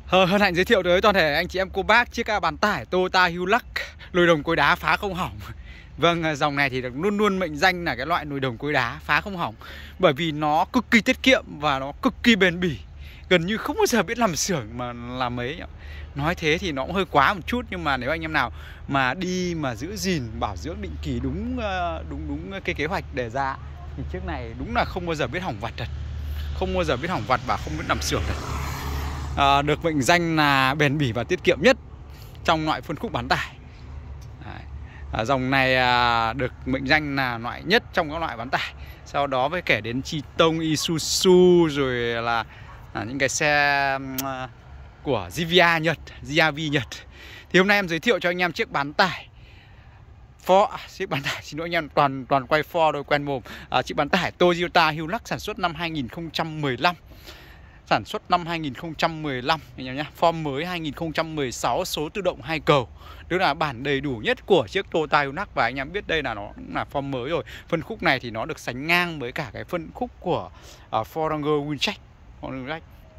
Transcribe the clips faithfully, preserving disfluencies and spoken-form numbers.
Hân hạnh giới thiệu tới toàn thể anh chị em cô bác chiếc bán tải Toyota Hilux nồi đồng cối đá phá không hỏng. Vâng, dòng này thì được luôn luôn mệnh danh là cái loại nồi đồng cối đá phá không hỏng, bởi vì nó cực kỳ tiết kiệm và nó cực kỳ bền bỉ, gần như không bao giờ biết làm xưởng mà làm mấy. Nói thế thì nó cũng hơi quá một chút, nhưng mà nếu anh em nào mà đi mà giữ gìn bảo dưỡng định kỳ đúng đúng đúng cái kế hoạch đề ra thì chiếc này đúng là không bao giờ biết hỏng vặt thật, không bao giờ biết hỏng vặt và không biết làm xưởng thật. À, được mệnh danh là bền bỉ và tiết kiệm nhất trong loại phân khúc bán tải. À, dòng này à, được mệnh danh là loại nhất trong các loại bán tải. Sau đó với kể đến Triton, Isuzu, rồi là à, những cái xe à, của giê vê a Nhật, giê rờ vê Nhật. Thì hôm nay em giới thiệu cho anh em chiếc bán tải Ford, chiếc bán tải, xin lỗi anh em, toàn toàn quay Ford rồi quen mồm. À, chiếc bán tải Toyota Hilux sản xuất năm hai nghìn không trăm mười lăm. Sản xuất năm hai nghìn không trăm mười lăm anh em nhé. Form mới hai nghìn không trăm mười sáu, số tự động hai cầu. Tức là bản đầy đủ nhất của chiếc Toyota Hilux. Và anh em biết đây là nó cũng là form mới rồi. Phân khúc này thì nó được sánh ngang với cả cái phân khúc của uh, Ford Ranger Windcheck.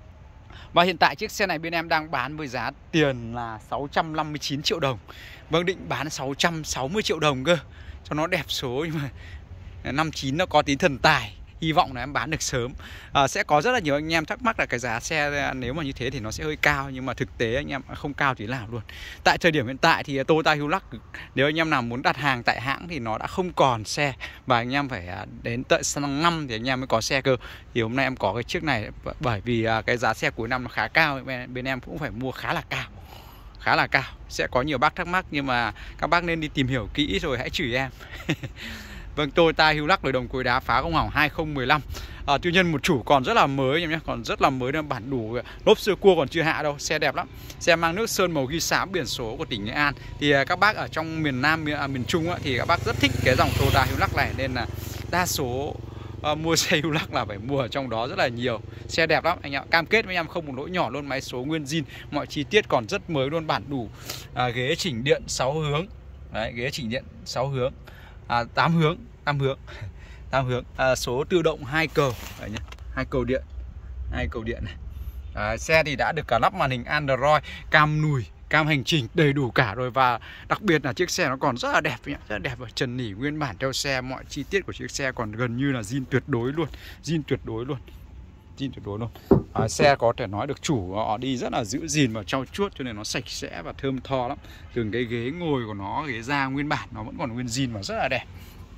Và hiện tại chiếc xe này bên em đang bán với giá tiền là sáu trăm năm mươi chín triệu đồng. Vâng, định bán sáu trăm sáu mươi triệu đồng cơ cho nó đẹp số, nhưng mà năm chín nó có tí thần tài. Hy vọng là em bán được sớm. à, Sẽ có rất là nhiều anh em thắc mắc là cái giá xe nếu mà như thế thì nó sẽ hơi cao. Nhưng mà thực tế anh em không cao tí nào luôn. Tại thời điểm hiện tại thì Toyota Hilux, nếu anh em nào muốn đặt hàng tại hãng thì nó đã không còn xe, và anh em phải đến tận sang năm thì anh em mới có xe cơ. Thì hôm nay em có cái chiếc này bởi vì cái giá xe cuối năm nó khá cao, bên, bên em cũng phải mua khá là cao. Khá là cao. Sẽ có nhiều bác thắc mắc, nhưng mà các bác nên đi tìm hiểu kỹ rồi hãy chửi em. Vâng, Toyota Hilux nồi đồng cối đá phá không hỏng hai không một năm. à, Tuy nhiên một chủ còn rất là mới em nhé, còn rất là mới, nên bản đủ lốp sơ cua còn chưa hạ đâu. Xe đẹp lắm. Xe mang nước sơn màu ghi xám, biển số của tỉnh Nghệ An. Thì các bác ở trong miền Nam, miền, à, miền Trung á, thì các bác rất thích cái dòng Toyota Hilux này, nên là đa số à, mua xe Hilux là phải mua ở trong đó rất là nhiều. Xe đẹp lắm anh em, cam kết với em không một lỗi nhỏ luôn. Máy số nguyên zin, mọi chi tiết còn rất mới luôn, bản đủ. à, Ghế chỉnh điện sáu hướng. Đấy, ghế chỉnh điện sáu hướng. À, tám hướng, tám hướng, tám hướng. À, số tự động hai cầu, đấy nhá, hai cầu điện, hai cầu điện này. À, xe thì đã được cả lắp màn hình Android, cam nùi, cam hành trình đầy đủ cả rồi, và đặc biệt là chiếc xe nó còn rất là đẹp nhá, rất là đẹp. Và trần nỉ nguyên bản theo xe, mọi chi tiết của chiếc xe còn gần như là zin tuyệt đối luôn, zin tuyệt đối luôn, zin tuyệt đối luôn. À, xe có thể nói được chủ họ đi rất là giữ gìn và trau chuốt, cho nên nó sạch sẽ và thơm tho lắm. Từng cái ghế ngồi của nó, ghế da nguyên bản nó vẫn còn nguyên zin và rất là đẹp.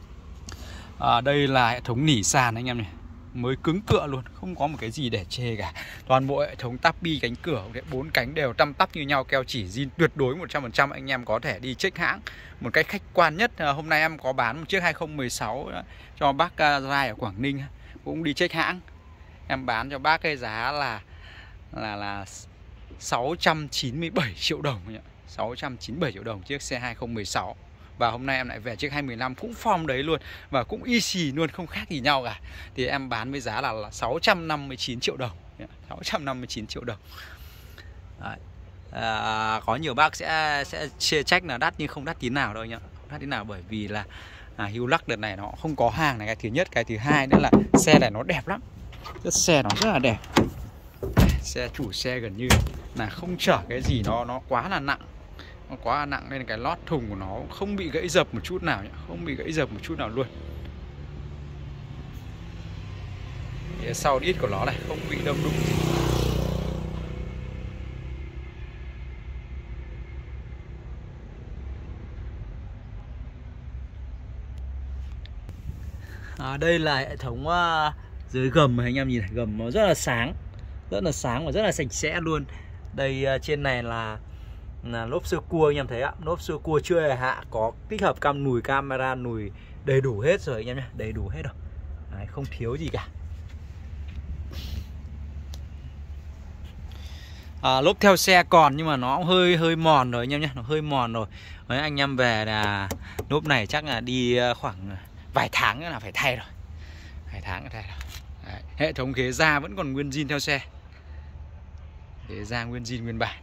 À, đây là hệ thống nỉ sàn anh em này, mới cứng cựa luôn, không có một cái gì để chê cả. Toàn bộ hệ thống táp bi cánh cửa, bốn cánh đều tăm tắp như nhau, keo chỉ zin tuyệt đối một trăm phần trăm. Anh em có thể đi check hãng một cách khách quan nhất. À, hôm nay em có bán một chiếc hai không một sáu cho bác Rai ở Quảng Ninh, cũng đi check hãng. Em bán cho bác cái giá là là là sáu trăm chín mươi bảy triệu đồng nhỉ? sáu trăm chín mươi bảy triệu đồng chiếc xe hai không một sáu. Và hôm nay em lại về chiếc hai không một năm cũng form đấy luôn, và cũng y xì luôn, không khác gì nhau cả. Thì em bán với giá là, là sáu trăm năm mươi chín triệu đồng, sáu trăm năm mươi chín triệu đồng. Đấy. À, có nhiều bác sẽ sẽ chê trách là đắt, nhưng không đắt tí nào đâu nhá, không đắt tí nào, bởi vì là à, Hilux đợt này nó không có hàng này, cái thứ nhất. Cái thứ hai nữa là xe này nó đẹp lắm, cái xe nó rất là đẹp. Xe chủ xe gần như là không chở cái gì nó nó quá là nặng, nó quá là nặng, nên cái lót thùng của nó không bị gãy dập một chút nào nhá, không bị gãy dập một chút nào luôn. Phía sau đít của nó này không bị đâm đụng. À, đây là hệ thống uh, dưới gầm, anh em nhìn này, gầm nó rất là sáng, rất là sáng và rất là sạch sẽ luôn. Đây uh, trên này là là lốp sơ cua, anh em thấy ạ, lốp sơ cua chưa hề hạ, có tích hợp cam nùi, camera nùi đầy đủ hết rồi anh em nhé, đầy đủ hết rồi. Đấy, không thiếu gì cả. À, lốp theo xe còn, nhưng mà nó cũng hơi hơi mòn rồi anh em nhé, nó hơi mòn rồi. Đấy, anh em về là lốp này chắc là đi khoảng vài tháng nữa là phải thay rồi, vài tháng nữa thay rồi. Đấy, hệ thống ghế da vẫn còn nguyên zin theo xe, ghế da nguyên zin nguyên bản.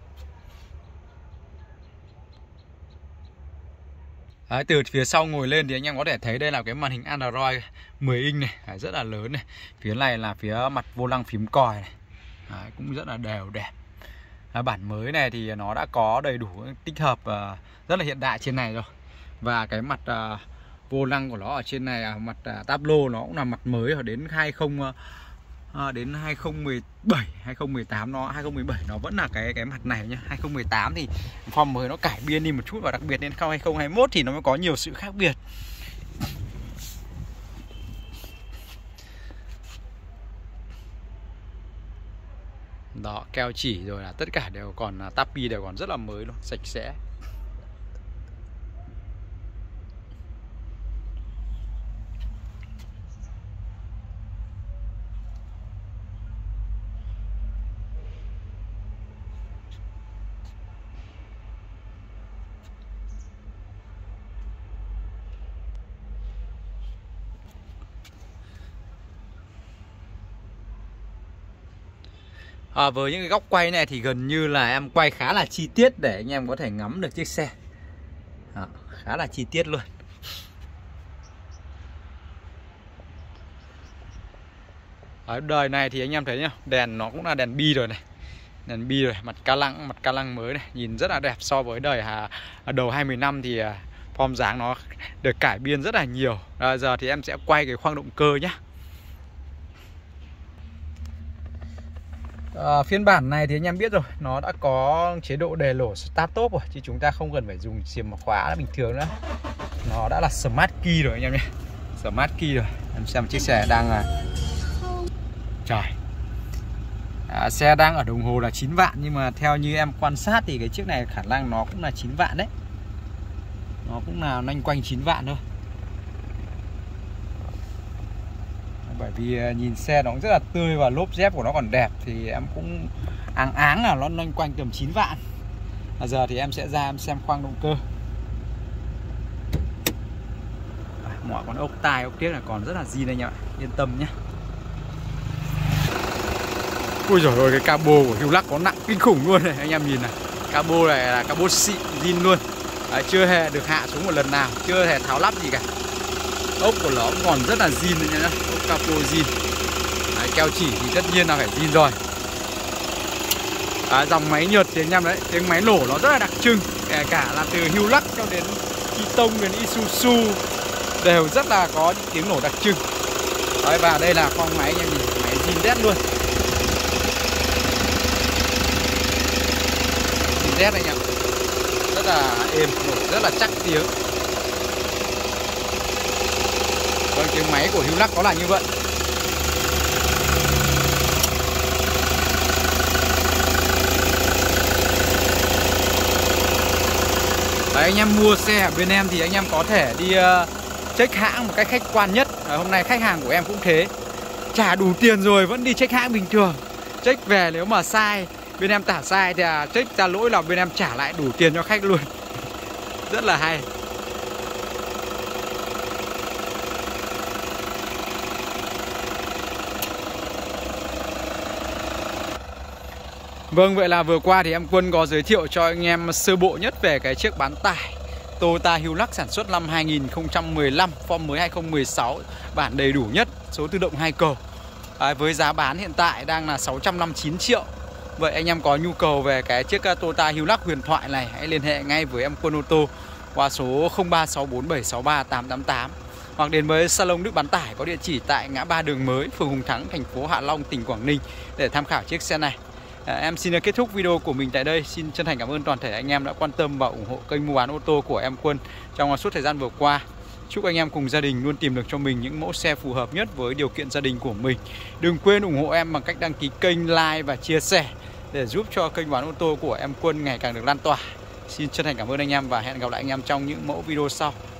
Đấy, từ phía sau ngồi lên thì anh em có thể thấy đây là cái màn hình Android mười inch này. Đấy, rất là lớn này. Phía này là phía mặt vô lăng phím còi này. Đấy, cũng rất là đều đẹp. à, bản mới này thì nó đã có đầy đủ tích hợp uh, rất là hiện đại trên này rồi. Và cái mặt uh, vô lăng của nó ở trên này, mặt uh, táp lô nó cũng là mặt mới ở đến hai không uh, đến hai không một bảy, hai không một tám nó hai không một bảy nó vẫn là cái cái mặt này nhá. hai không một tám thì form mới nó cải biên đi một chút, và đặc biệt đến hai không hai mốt thì nó mới có nhiều sự khác biệt. Đó, keo chỉ rồi là tất cả đều còn, tapi đều còn rất là mới luôn, sạch sẽ. À, với những cái góc quay này thì gần như là em quay khá là chi tiết để anh em có thể ngắm được chiếc xe. Đó, khá là chi tiết luôn. Ở đời này thì anh em thấy nhá, đèn nó cũng là đèn bi rồi này. Đèn bi rồi, mặt ca lăng, mặt ca lăng mới này, nhìn rất là đẹp. So với đời hà, đầu hai mươi năm thì form dáng nó được cải biên rất là nhiều. À, giờ thì em sẽ quay cái khoang động cơ nhá. À, phiên bản này thì anh em biết rồi, nó đã có chế độ đề lổ start top rồi, chứ chúng ta không cần phải dùng chìa khóa bình thường nữa. Nó đã là smart key rồi anh em nhé, smart key rồi. Em xem chiếc xe đang là trời, à, xe đang ở đồng hồ là chín vạn, nhưng mà theo như em quan sát thì cái chiếc này khả năng nó cũng là chín vạn đấy, nó cũng là loanh quanh chín vạn thôi. Bởi vì nhìn xe nó cũng rất là tươi và lốp dép của nó còn đẹp, thì em cũng áng áng là nó loanh quanh tầm chín vạn. À, giờ thì em sẽ ra em xem khoang động cơ. À, mọi con ốc tai ốc tiếc là còn rất là zin anh em ạ, yên tâm nhé. Ui dồi ôi, cái cabo của Hilux có nặng kinh khủng luôn này, anh em nhìn này. Cabo này là cabo xịn zin luôn. Đấy, chưa hề được hạ xuống một lần nào, chưa hề tháo lắp gì cả. Ốc của nó cũng còn rất là zin đấy nhá, ốc capo zin. Đấy, keo chỉ thì tất nhiên là phải zin rồi. Đấy, dòng máy nhợt thì anh em đấy, tiếng máy nổ nó rất là đặc trưng, kể cả là từ Hilux cho đến Keaton đến Isuzu đều rất là có những tiếng nổ đặc trưng. Đấy, và đây là khoang máy anh em nhìn, máy zin đét luôn. Zin đét anh em, rất là êm, nổ rất là chắc tiếng. Vâng, tiếng máy của Hilux có là như vậy. Đấy, anh em mua xe ở bên em thì anh em có thể đi uh, check hãng một cách khách quan nhất. Đấy, hôm nay khách hàng của em cũng thế, trả đủ tiền rồi vẫn đi check hãng bình thường. Check về nếu mà sai, bên em tả sai thì uh, check ra lỗi là bên em trả lại đủ tiền cho khách luôn. Rất là hay. Vâng, vậy là vừa qua thì em Quân có giới thiệu cho anh em sơ bộ nhất về cái chiếc bán tải Toyota Hilux sản xuất năm hai nghìn không trăm mười lăm, form mới hai không một sáu, bản đầy đủ nhất, số tự động hai cầu. À, với giá bán hiện tại đang là sáu trăm năm mươi chín triệu. Vậy anh em có nhu cầu về cái chiếc Toyota Hilux huyền thoại này, hãy liên hệ ngay với em Quân ô tô qua số không ba sáu bốn bảy sáu ba tám tám tám, hoặc đến với Salon Đức Bán Tải có địa chỉ tại ngã ba Đường Mới, phường Hùng Thắng, thành phố Hạ Long, tỉnh Quảng Ninh để tham khảo chiếc xe này. À, em xin kết thúc video của mình tại đây. Xin chân thành cảm ơn toàn thể anh em đã quan tâm và ủng hộ kênh mua bán ô tô của em Quân trong suốt thời gian vừa qua. Chúc anh em cùng gia đình luôn tìm được cho mình những mẫu xe phù hợp nhất với điều kiện gia đình của mình. Đừng quên ủng hộ em bằng cách đăng ký kênh, like và chia sẻ để giúp cho kênh bán ô tô của em Quân ngày càng được lan tỏa. Xin chân thành cảm ơn anh em và hẹn gặp lại anh em trong những mẫu video sau.